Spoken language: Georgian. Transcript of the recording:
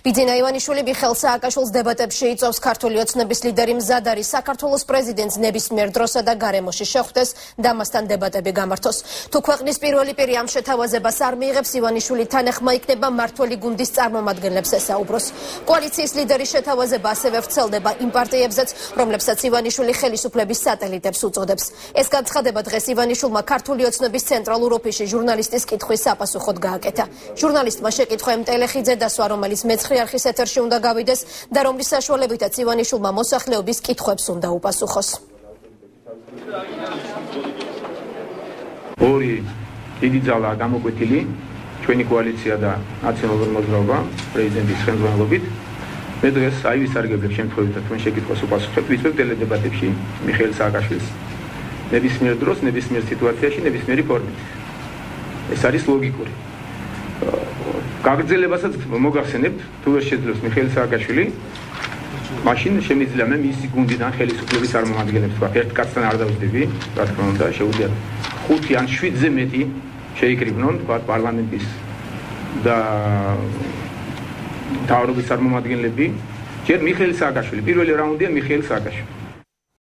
ბიძინა ივანიშვილი მიხეილ სააკაშვილს დებატებში იწვევს ქართული ოცნების ლიდერი მზად არის საქართველოს პრეზიდენტს ნებისმიერ დროსა და გარემოში შეხვდეს და მასთან დებატები გამართოს. თუ ქვეყნის პირველი პირი ამ შეთავაზებას არ მიიღებს, ივანიშვილი თანახმა იქნება მართველი გუნდის წარმომადგენლებს ესაუბროს. კოალიციის ლიდერის შეთავაზება ასევე ვრცელდება იმ პარტიებზეც, რომლებსაც ივანიშვილი ხელისუფლების სატელიტებს უწოდებს. ეს განცხადება დღეს ივანიშვილმა ქართული ოცნების ცენტრალურ ოფისში ჟურნალისტის კითხვის საპასუხოდ გააკეთა. ჟურნალისტმა შეკითხვა იმ ტელე-ხიდზე დასვა, რომელიც მეცხრე ახის ეთერში უნდა გავიდეს და რომლის საშუალებითაც ივანიშვილმა მოსახლეობის კითხვებს უნდა უპასუხოს. ორი დიდი ძალა გამოკვეთილი ჩვენი კოალიცია და ნაციონალური მოძრაობა პრეზიდენტის ხელმძღვანელობით. მე დღეს აივისარგებლებ შემთხვევით თქვენ შეკითხვას უპასუხებთ ვიწვევ ტელე-დებატებში მიხეილ სააკაშვილს. ნებისმიერ დროს, ნებისმიერ სიტუაციაში, ნებისმიერი ფორმით. ეს არის ლოგიკური. გაგრძელებასაც მოგახსენებთ, თუ ვერ შეძლებს მიხეილ სააკაშვილი, მაშინ შემიძლია მე მისი გუნდიდან ხელისუფლების წარმომადგენლებს თქვა, ერთ კაცთან არ დავსდები, რა თქმა უნდა, შეუძლიათ 5 ან 7-ზე მეტი შეიკრიბნონ, თქვა პარლამენტის და მთავრობის წარმომადგენლები. ჯერ მიხეილ სააკაშვილი, პირველი რაუნდია მიხეილ სააკაშვილი.